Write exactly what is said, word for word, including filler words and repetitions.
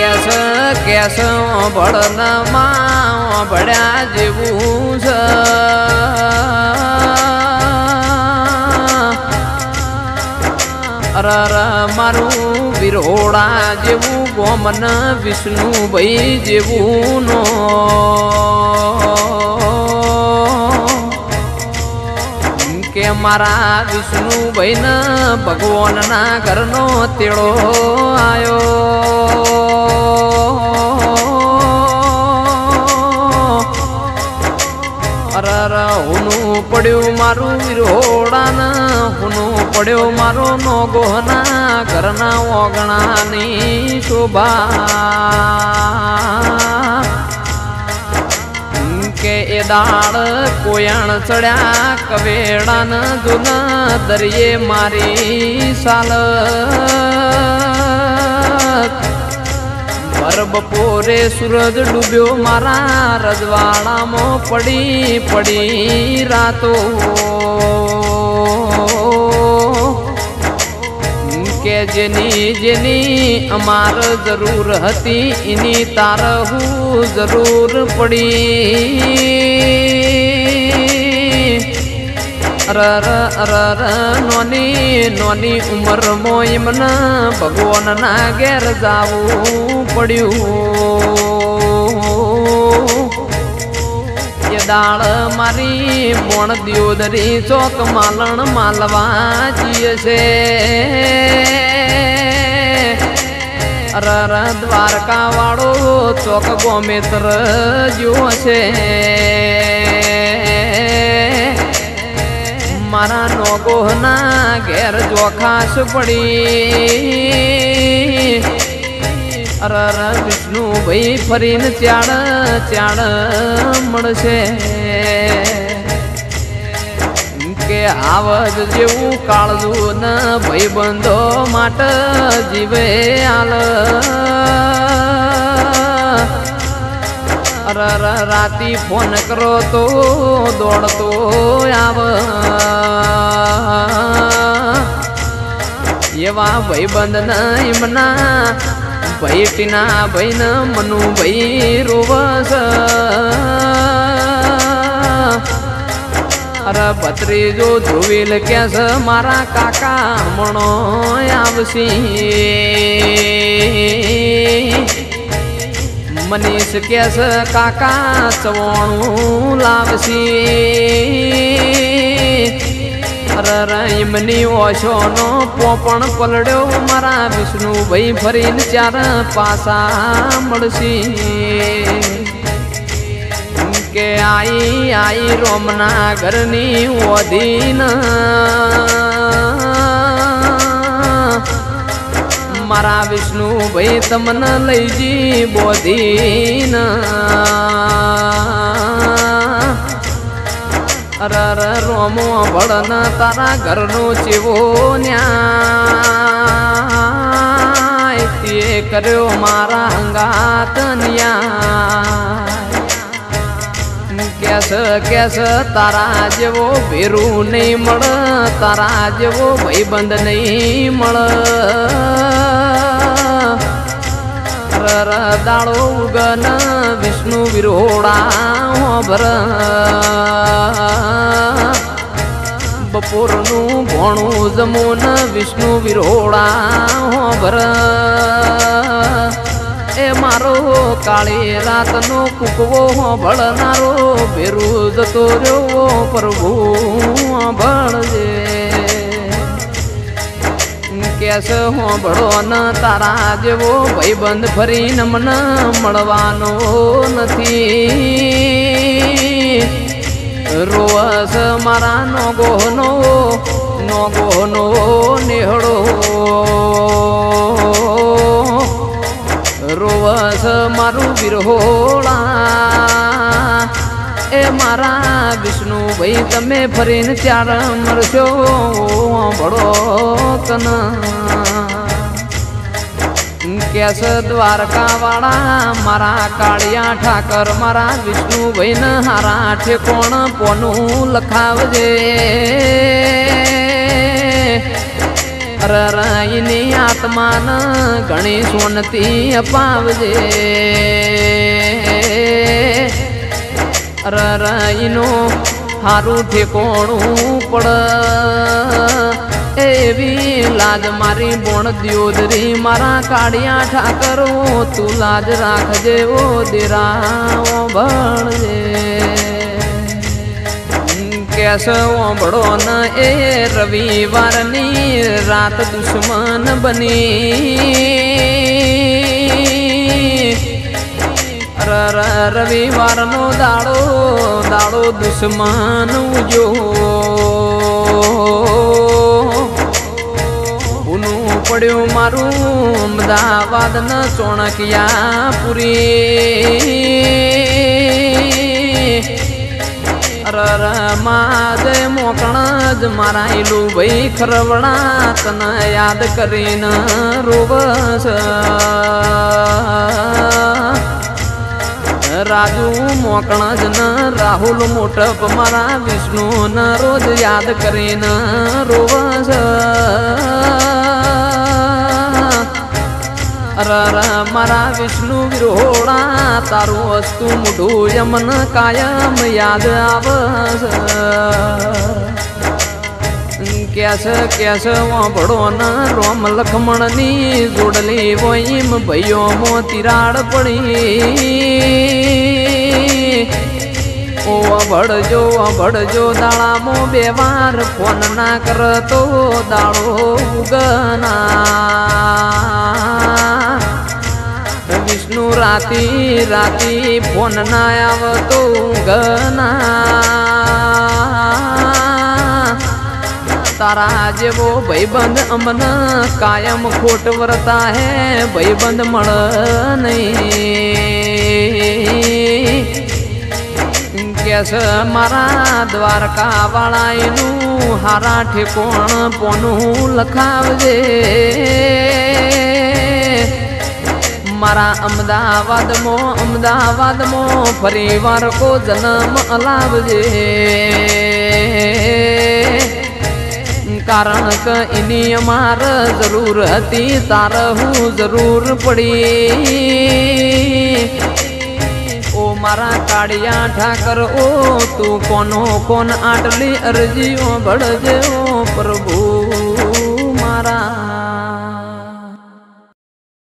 case case ભળનમાં ભળ્યા જેવું છે અરર મારું વિરોડા જેવું ગોમન વિષ્ણુભાઈ જેવું નો કે મારા વિષ્ણુભાઈ ને ભગવાન ના ઘરનો તેડો આયો અરર હુનું પડ્યું મારું વિરોડા ને હુનું પડ્યો મારો નો ગોહના ઘરના ઓગણાની શોભા કે એ દાળ કોયણ ચડ્યા કવેડા ન દુન દરિયે મારી સાલ ભર બપોરે સૂરજ ડૂબ્યો મારા રજવાડામાં પડી પડી રાતો કે જેની જેની અમાર જરૂર હતી એની તાર હું જરૂર પડી અરર અરર નોની નોની ઉંમરમાં એમને ભગવાનના ઘેર જાવું પડ્યું એ દાળ મારી બોણ દિયોદરી ચોક માલણ માલવા જઈએ છે અરર દ્વારકા વાળો ચોક ગોમેત્ર જો છે મારા નોગોહના ઘેર જોખાશ પડી અરર વિષ્ણુભાઈ ફરીને ચાડ ચાડ મળશે કે આવજ જેવું કાળજું ન ભાઈબંધો માટે જીવે આલ અરર રાતી ફોન કરો તો દોડતો આવ એવા ભાઈબંધ ન એમના ભાઈ ટીના ભાઈ ન મનુ ભાઈ રોવસ અરે ભત્રીજો ધ્રુવીલ કેસ મારા કાકા મણો આવશી મનીષ કેસ કાકા ચવણું લાવશી અરર એમની ઓશોનો પોપણ પલડ્યો મારા વિષ્ણુભાઈ ફરીને ચાર પાસા મળશી કે આઈ આઈ રોમના ઘરની ઓધીન મારા વિષ્ણુભાઈ તમને લઈ જી બોધીન અરર રોમો ભળન તારા ઘરનો ચેવો ન્યાય તે કર્યો મારા અંગાત ન્યાય કેસ કેસ તારા જેવો ભેરું નહીં મળ તારા જેવો ભાઈબંધ નહીં મળ અરર દાળો ઉગન વિષ્ણુ વિરોડા ભર બપોરનું ભોણું જમુન વિષ્ણુ વિરોડા ભર એ મારો કાળી રાતનો કુકવો ભળનારો ભેરું જતો રહ્યો પ્રભુ ભળજે કેસ હોંભળો ન તારા જેવો ભાઈબંધ ફરીને મને મળવાનો નથી રોવસ મારા નો ગોહનો નો ગોહનો નેહળો રોવસ મારું વિરહોળા એ મારા વિષ્ણુભાઈ તમે ફરીને ચાર મરશો ભળો કન કેસ દ્વારકા વાળા મારા કાળિયા ઠાકર મારા વિષ્ણુભાઈ ને હારા ઠેકોણ પોનું લખાવજે રરાઈની આત્માન ઘણી સોનતી અપાવજે રરાઈનો હારું ઠેકોણું પડ એવી લાજ મારી બોણ દ્યોદરી મારા કાળિયા ઠાકરો તું લાજ રાખજે ઓ દેરા ભણજે કેસ ઓંભળો ન એ રવિવારની રાત દુશ્મન બની રવિવારનો દાડો દાડો દુશ્મન ઉજો ઉનું પડ્યું મારું અમદાવાદ ન ચોણકિયા પુરી રર માજ મોકણ જ મારા ઈલું ભાઈ ખરવડા તને યાદ કરીને રોવસ રાજુ મોકણ જ ન રાહુલ મોટપ મારા વિષ્ણુ ન રોજ યાદ કરીને રોવસ રર મારા વિષ્ણુ વિરોળા તારું વસ્તુ મૂઢું યમન કાયમ યાદ આવસ કેસ કેસ વાંભળો ન રોમ લખમણની જોડલી વોઈમ ભાઈઓ મો તિરાડ પડી ઓ ભળજો ભળજો દાળામો બે વાર ફોન ના કરતો દાળો ઉગના વિષ્ણુ રાતી રાતી ફોન ના આવતો ગના તારા જેવો ભાઈબંધ અમન કાયમ ખોટ વરતા હે ભાઈબંધ મળ નહીં કેસ મારા દ્વારકા વાળાનું હારા ઠેકોણ પોનું લખાવજે મારા અમદાવાદમાં અમદાવાદમાં ફરી વાર કો જન્મ અલાવજે કારણ કે એની અમાર જરૂર હતી તાર હું જરૂર પડી ઓ મારા કાળિયા ઠાકર ઓ તું કોનો કોન આટલી અરજીઓ ભળજે ઓ પ્રભુ